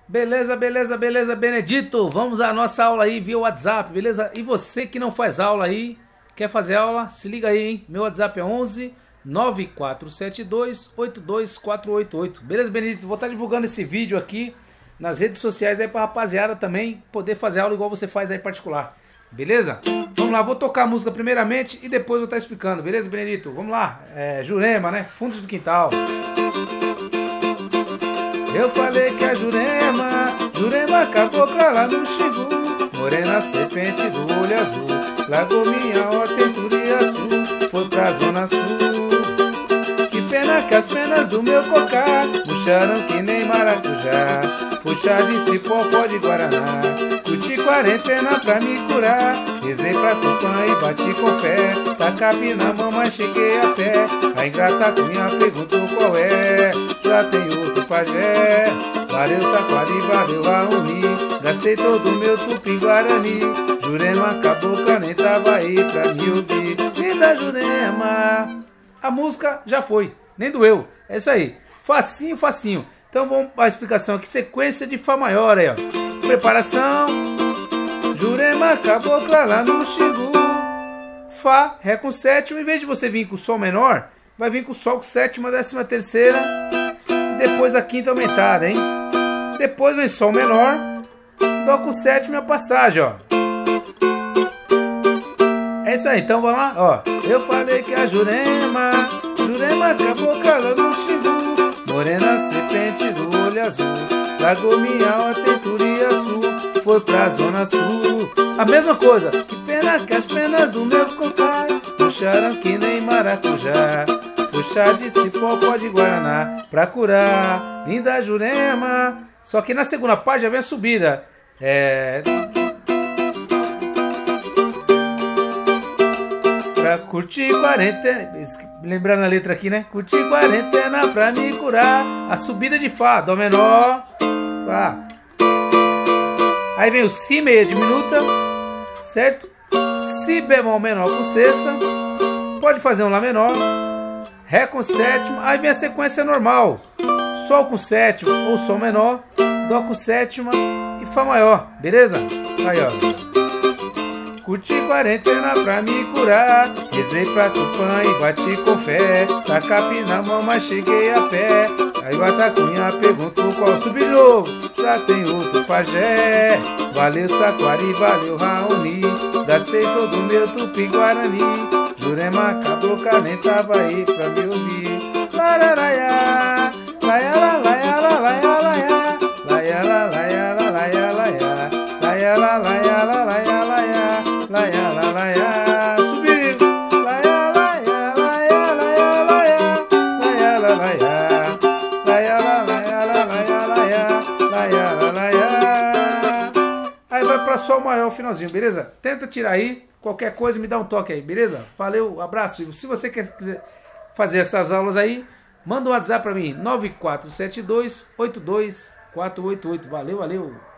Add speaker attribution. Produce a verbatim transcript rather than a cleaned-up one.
Speaker 1: Beleza, beleza, beleza, Benedito. Vamos à nossa aula aí via WhatsApp, beleza? E você que não faz aula aí, quer fazer aula, se liga aí, hein? Meu WhatsApp é onze nove quatro sete dois oito dois quatro oito oito. Beleza, Benedito? Vou estar divulgando esse vídeo aqui nas redes sociais aí pra rapaziada também poder fazer aula igual você faz aí particular. Beleza? Vamos lá, vou tocar a música primeiramente e depois vou estar explicando. Beleza, Benedito? Vamos lá. É, Jurema, né? Fundo do Quintal. Eu falei que a Jurema, Jurema cabocla lá no Xingu, morena serpente do olho azul, largou minha horta em Turiaçu, foi pra zona sul. Que pena que as penas do meu cocá murcharam que nem maracujá, foi chá de cipó, pó de guaraná, curti quarentena pra me curar, rezei pra Tupã e bati com fé, tacape na mão mas cheguei a pé, a ingrata cunha perguntou qual é, já tem outro pajé, valeu Saquari, valeu Raoni, gastei todo o meu tupi-guarani, Jurema cabocla nem tava aí pra me ouvir, linda Jurema. A música já foi, nem doeu, é isso aí, facinho, facinho. Então vamos para a explicação aqui, sequência de Fá maior aí, ó. Preparação, Jurema cabocla lá no Xingu, Fá, Ré com sétima, em vez de você vir com Sol menor, vai vir com Sol com sétima, décima terceira, e depois a quinta aumentada, hein? Depois vem Sol menor, Dó com sétima e a passagem, ó. É isso aí, então vamos lá, ó. Eu falei que a Jurema, Jurema cabocla lá no Xingu, morena serpente do olho azul, largou minha horta em Turiaçu, foi pra zona sul. A mesma coisa, que pena que as penas do meu compadre puxaram que nem maracujá, foi chá de cipó, pó de guaraná, pra curar, linda Jurema. Só que na segunda parte já vem a subida. É... Pra curtir quarentena, lembrando a letra aqui, né? Curtir quarentena pra me curar. A subida de Fá, Dó menor, Fá. Aí vem o Si meia diminuta, certo? Si bemol menor com sexta, pode fazer um Lá menor, Ré com sétima, aí vem a sequência normal, Sol com sétima ou Sol menor, Dó com sétima e Fá maior, beleza? Aí, ó. Curti quarentena pra me curar, rezei pra Tupã e bati com fé, tacape na mão mas cheguei a pé, aí o Atacunha perguntou qual subir de novo, já tem outro pajé, valeu Saquari, valeu Raoni, gastei todo o meu tupi-guarani, Jurema cabocla nem tava aí pra me ouvir, lararaiá, laiala, laiala, laiala, laiala, laiala, laiala, laiala, laiala, laiala, laiala, laiala, laia, la, laia, subir, laia, laia, laia, laia, laia, laia, la, laia, laia, la, laia, la, laia, laia, laia, la, laia. Aí vai pra Sol maior o finalzinho, beleza? Tenta tirar aí, qualquer coisa me dá um toque aí, beleza? Valeu, abraço. E se você quer fazer essas aulas aí, manda um WhatsApp pra mim, nove quatro sete dois oito dois quatro oito oito. Valeu, valeu.